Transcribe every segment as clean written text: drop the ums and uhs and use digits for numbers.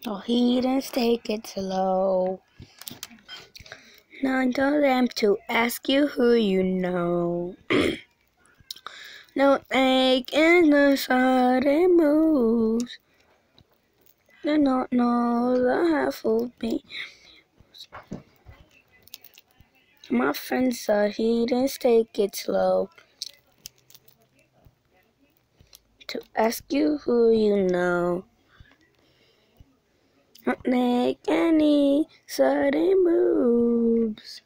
Oh, he didn't take it slow. Now I tell them to ask you who you know. No egg in the sudden moves. Do not know the half of me. My friends are he didn't take it slow. To ask you who you know. Don't make any sudden moves.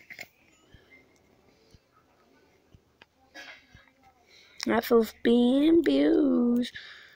Half of being abused.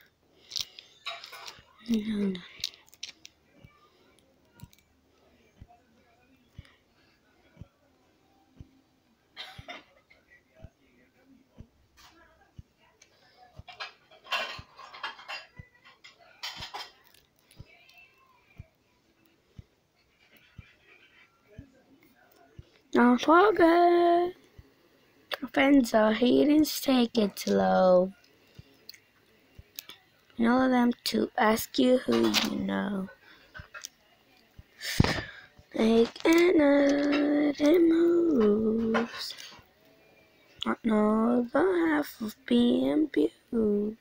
Don't forget. Friends are he didn't take it slow. Know them to ask you who you know. Make another moves. Not know the half of being abused.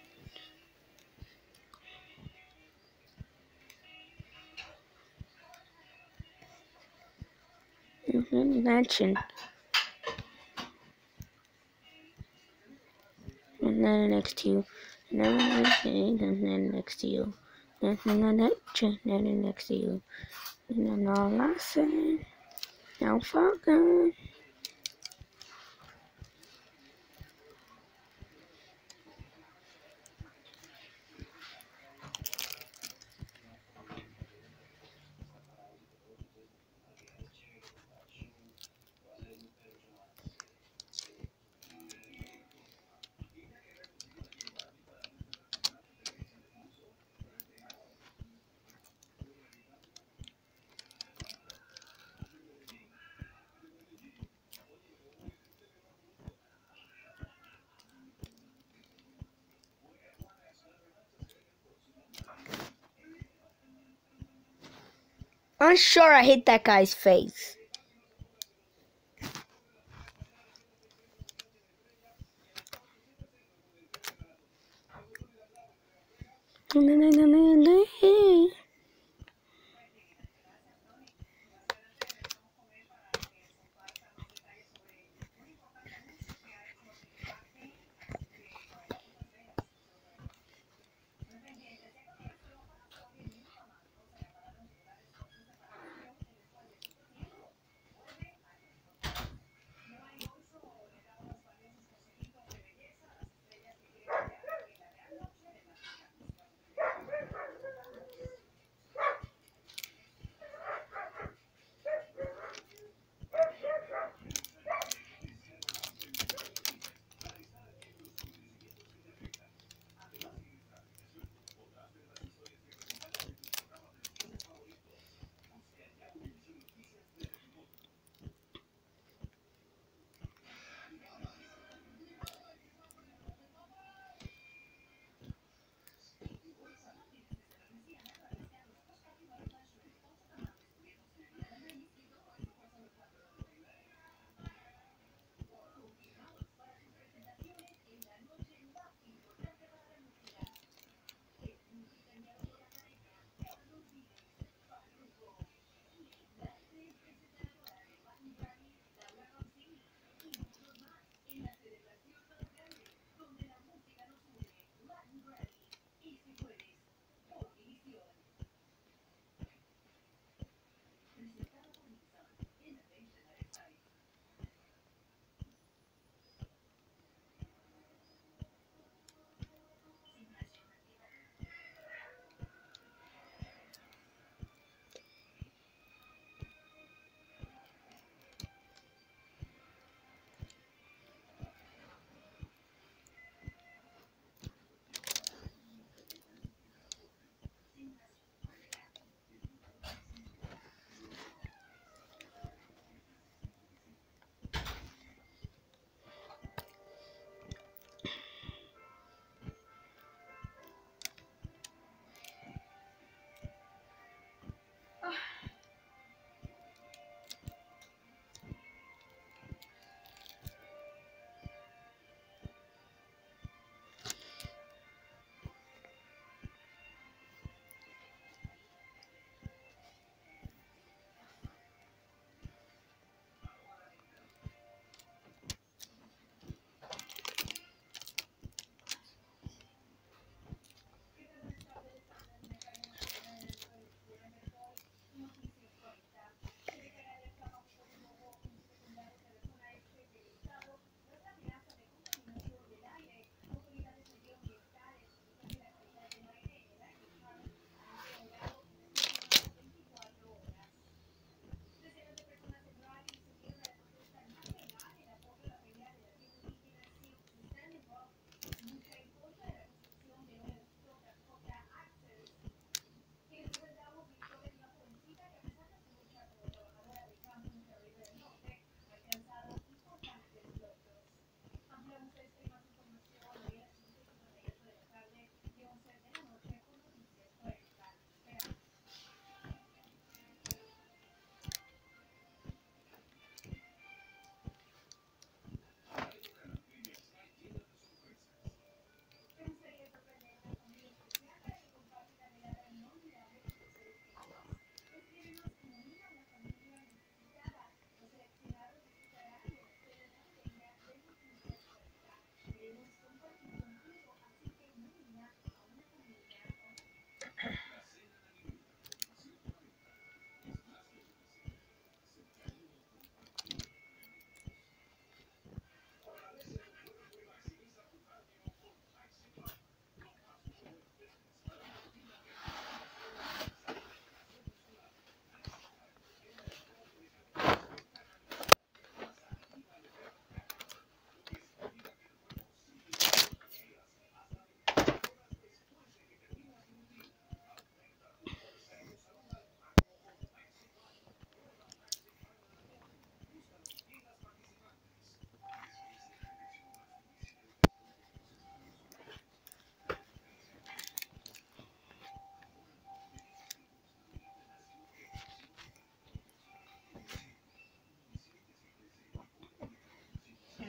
Mention. And then next to you. And then next to you. And then next to you. And then all I say. Don't forget. I'm sure I hit that guy's face.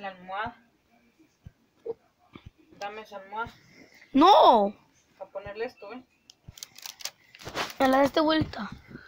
la almohada. Dame esa almohada. No, Para ponerle esto, ¿eh? me la das de vuelta.